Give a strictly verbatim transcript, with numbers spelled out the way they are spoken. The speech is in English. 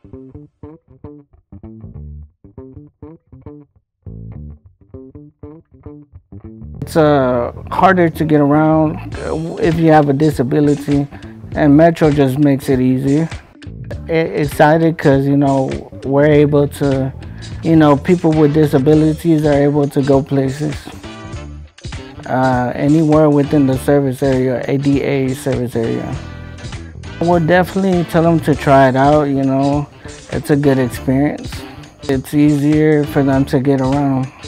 It's uh, harder to get around if you have a disability, and Metro just makes it easier. Excited because, you know, we're able to, you know, people with disabilities are able to go places. Uh, anywhere within the service area, A D A service area. We'll definitely tell them to try it out, you know, it's a good experience. It's easier for them to get around.